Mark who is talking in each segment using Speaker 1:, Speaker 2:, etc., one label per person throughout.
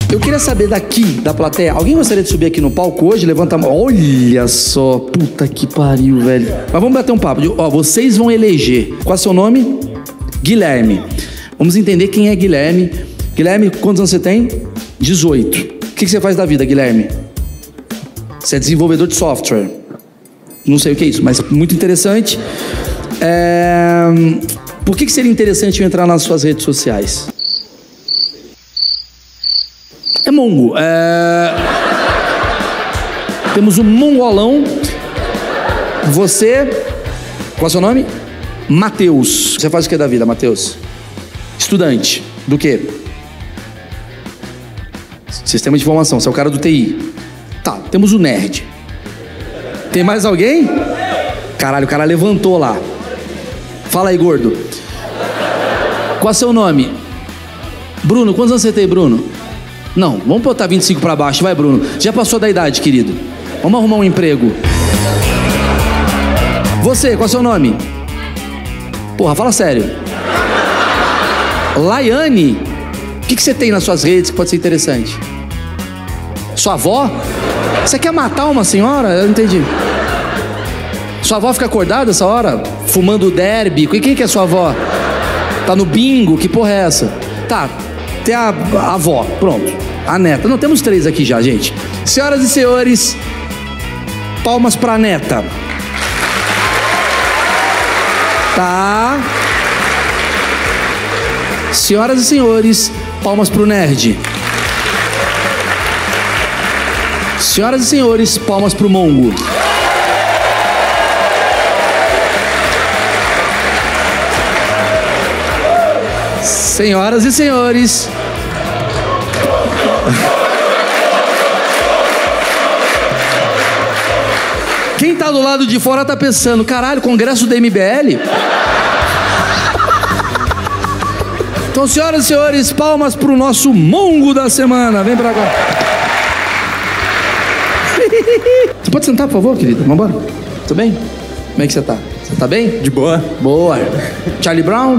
Speaker 1: Eu queria saber daqui, da plateia, alguém gostaria de subir aqui no palco hoje? Levanta a mão. Olha só, puta que pariu, velho. Mas vamos bater um papo. Ó, vocês vão eleger. Qual é o seu nome? Guilherme. Vamos entender quem é Guilherme. Guilherme, quantos anos você tem? 18. O que você faz da vida, Guilherme? Você é desenvolvedor de software. Não sei o que é isso, mas muito interessante. Por que seria interessante eu entrar nas suas redes sociais? É mongo. Temos um mongolão. Você... Qual é o seu nome? Matheus. Você faz o que da vida, Matheus? Estudante. Do quê? Sistema de informação. Você é o cara do TI. Tá, temos o nerd. Tem mais alguém? Caralho, o cara levantou lá. Fala aí, gordo. Qual é o seu nome? Bruno, quantos anos você tem, Bruno? Não, vamos botar 25 pra baixo, vai, Bruno. Já passou da idade, querido. Vamos arrumar um emprego. Você, qual é o seu nome? Porra, fala sério. Laiane, o que você tem nas suas redes que pode ser interessante? Sua avó? Você quer matar uma senhora? Eu não entendi. Sua avó fica acordada essa hora? Fumando derby? Quem que é sua avó? Tá no bingo? Que porra é essa? Tá, tem a avó, pronto. A neta. Não, temos 3 aqui já, gente. Senhoras e senhores, palmas pra neta. Tá. Senhoras e senhores, palmas pro nerd. Senhoras e senhores, palmas pro mongo. Senhoras e senhores. Quem tá do lado de fora tá pensando, caralho, congresso da MBL? Então, senhoras e senhores, palmas pro nosso mongo da semana. Vem pra cá. Você pode sentar, por favor, querido? Vambora. Tudo bem? Como é que você tá? Você tá bem?
Speaker 2: De boa.
Speaker 1: Boa. Charlie Brown?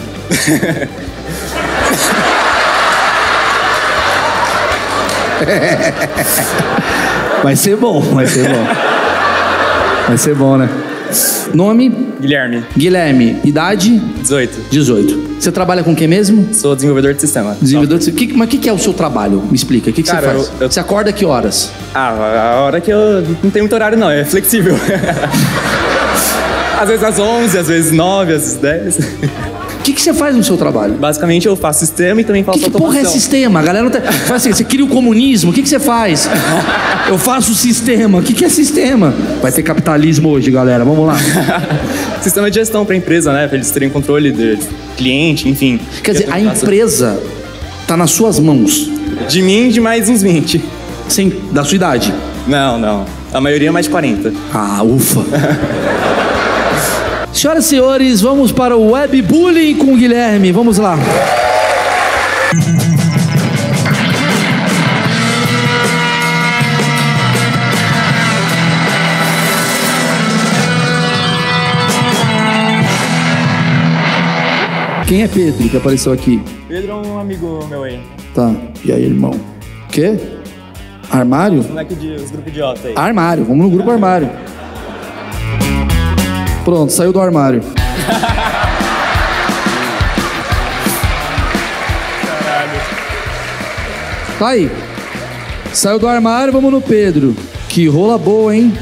Speaker 1: Vai ser bom, vai ser bom. Vai ser bom, né? Nome?
Speaker 2: Guilherme.
Speaker 1: Guilherme. Idade?
Speaker 2: 18.
Speaker 1: 18. Você trabalha com o que mesmo?
Speaker 2: Sou desenvolvedor de sistema.
Speaker 1: Desenvolvedor de sistema. Mas o que é o seu trabalho? Me explica. O que você faz? Você acorda a que horas?
Speaker 2: A hora que eu... Não tem muito horário, não. É flexível. Às vezes às 11, às vezes 9, às vezes 10.
Speaker 1: O que você faz no seu trabalho?
Speaker 2: Basicamente eu faço sistema e também faço automação.
Speaker 1: Que porra é sistema? A galera não tá... Faz assim, você cria o comunismo, o que você faz? Eu faço sistema. O que é sistema? Vai ter capitalismo hoje, galera. Vamos lá.
Speaker 2: Sistema de gestão pra empresa, né? Pra eles terem controle de cliente, enfim.
Speaker 1: Quer dizer, a empresa tá nas suas mãos.
Speaker 2: De mim, de mais uns 20.
Speaker 1: Sim, da sua idade?
Speaker 2: Não. A maioria é mais de 40.
Speaker 1: Ah, ufa. Senhoras e senhores, vamos para o Webbullying com o Guilherme. Vamos lá. Quem é Pedro que apareceu aqui?
Speaker 2: Pedro é um amigo meu aí.
Speaker 1: Tá. E aí, irmão? Quê? Armário?
Speaker 2: Os moleques os grupos idiota aí.
Speaker 1: Armário. Vamos no grupo armário. Pronto, saiu do armário.
Speaker 2: Caralho.
Speaker 1: Tá aí. Saiu do armário, vamos no Pedro. Que rola boa, hein?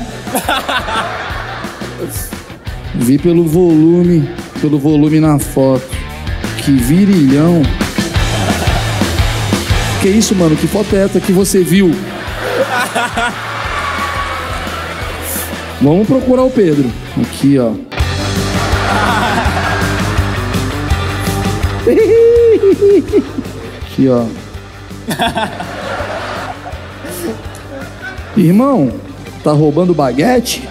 Speaker 1: Vi pelo volume na foto. Que virilhão. Que isso, mano? Que foto é essa que você viu? Vamos procurar o Pedro. Aqui, ó. Aqui, ó. Irmão, tá roubando baguete?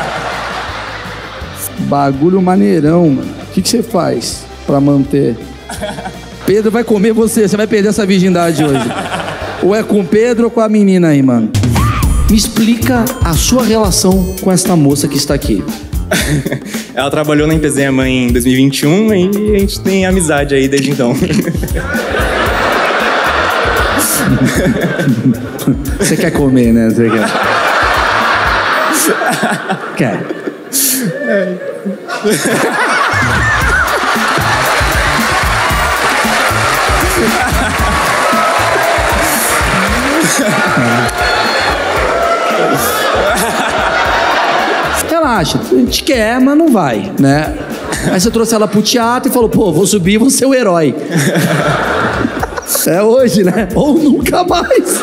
Speaker 1: Bagulho maneirão, mano. O que você faz pra manter? Pedro vai comer você vai perder essa virgindade hoje. Ou é com o Pedro ou com a menina aí, mano? Me explica a sua relação com esta moça que está aqui.
Speaker 2: Ela trabalhou na Empezema em 2021 e a gente tem amizade aí desde então.
Speaker 1: Você quer comer, né? Você quer. Quer. Relaxa, a gente quer, mas não vai, né? Aí você trouxe ela pro teatro e falou, pô, vou subir e vou ser o herói. É hoje, né? Ou nunca mais.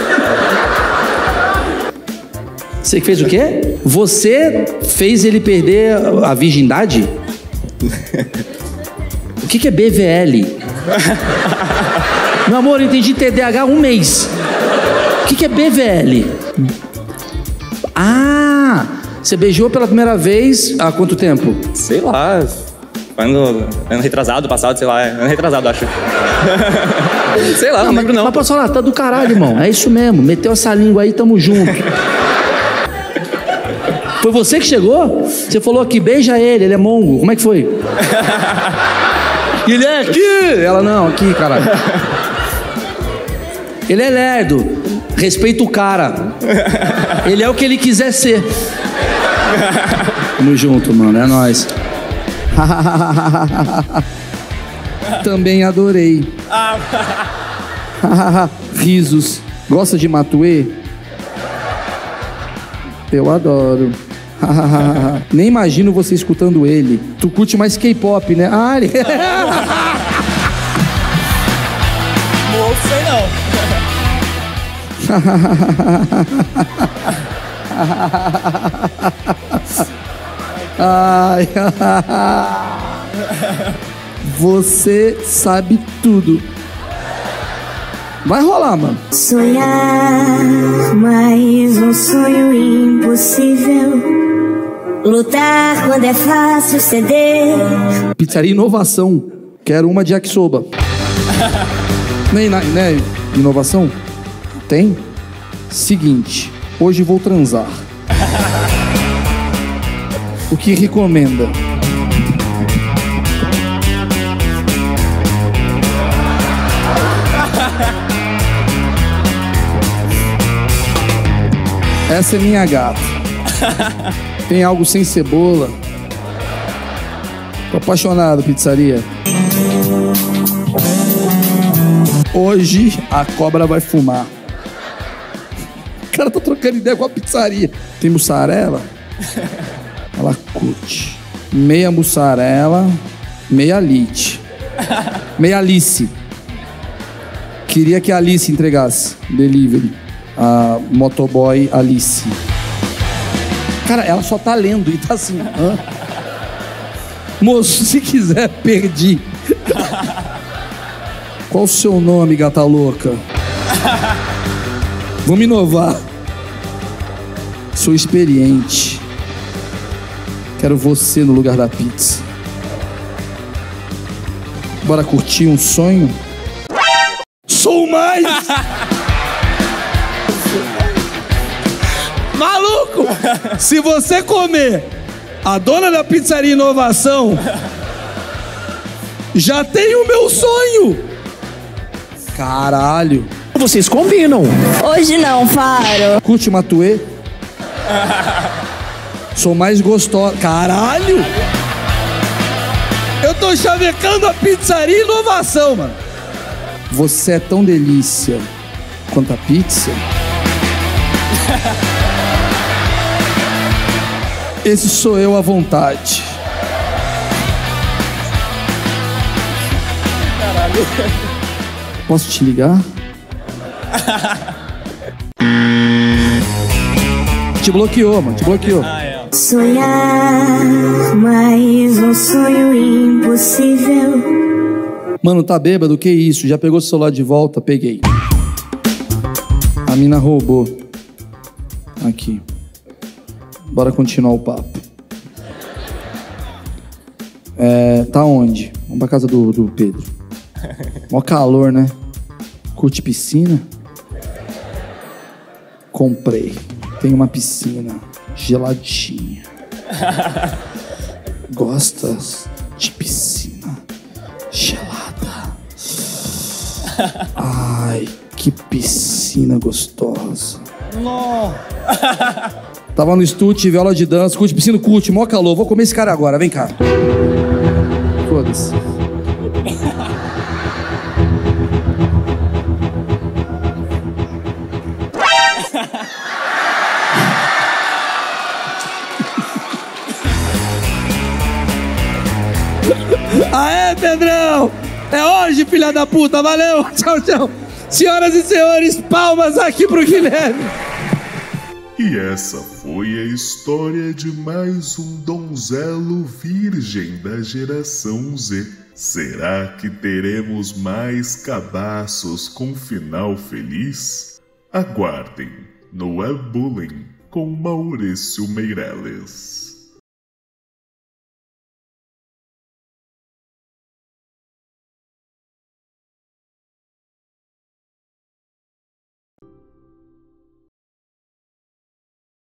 Speaker 1: Você fez o quê? Você fez ele perder a virgindade? O que é BVL? Meu amor, eu entendi TDAH 1 mês. O que é BVL? Ah, você beijou pela primeira vez há quanto tempo?
Speaker 2: Sei lá. Ano retrasado, passado, sei lá. Ano retrasado, acho. Sei lá, não lembro não.
Speaker 1: Mas posso falar, tá do caralho, irmão. É isso mesmo. Meteu essa língua aí, tamo junto. Foi você que chegou? Você falou que beija ele é mongo. Como é que foi? Ele é aqui! Ela, não, aqui, caralho. Ele é lerdo. Respeita o cara. Ele é o que ele quiser ser. Tamo junto, mano. É nóis. Também adorei. Risos. Gosta de Matuê? Eu adoro. Nem imagino você escutando ele. Tu curte mais K-pop, né? Ah, ele...
Speaker 2: Não sei não.
Speaker 1: Ai, você sabe tudo. Vai rolar, mano.
Speaker 3: Sonhar, mais um sonho impossível. Lutar quando é fácil ceder.
Speaker 1: Pizzaria Inovação. Quero uma de yakisoba. Né? Inovação? Tem? Seguinte, hoje vou transar. O que recomenda? Essa é minha gata. Tem algo sem cebola? Tô apaixonado, pizzaria. Hoje a cobra vai fumar. O cara tá trocando ideia com a pizzaria. Tem mussarela? Ela curte. Meia mussarela, meia lite. Meia Alice. Queria que a Alice entregasse. Delivery. A motoboy Alice. Cara, ela só tá lendo e tá assim. Hã? Moço, se quiser, perdi. Qual o seu nome, gata louca? Vamos inovar. Sou experiente. Quero você no lugar da pizza. Bora curtir um sonho? Sou mais! Maluco! Se você comer a dona da pizzaria Inovação, já tem o meu sonho! Caralho! Vocês combinam!
Speaker 3: Hoje não, Faro.
Speaker 1: Curte Matuê? Sou mais gostosa. Caralho! Eu tô chavecando a pizzaria Inovação, mano. Você é tão delícia quanto a pizza. Esse sou eu à vontade. Caralho. Posso te ligar? Te bloqueou, mano. Te bloqueou.
Speaker 3: Sonhar, mais um sonho impossível.
Speaker 1: Mano, tá bêbado? Que isso? Já pegou seu celular de volta? Peguei. A mina roubou. Aqui. Bora continuar o papo. Tá onde? Vamos pra casa do Pedro. Mó calor, né? Curte piscina? Comprei. Tem uma piscina geladinha. Gostas de piscina gelada? Ai, que Que piscina gostosa.
Speaker 2: Não.
Speaker 1: Tava no estúdio, tive aula de dança, curte piscina, curte, mó calor. Vou comer esse cara agora, vem cá. Foda-se. Aê, Pedrão! É hoje, filha da puta, valeu! Tchau, tchau! Senhoras e senhores, palmas aqui pro Guilherme!
Speaker 4: E essa foi a história de mais um donzelo virgem da geração Z. Será que teremos mais cabaços com final feliz? Aguardem no Webbullying com Maurício Meirelles.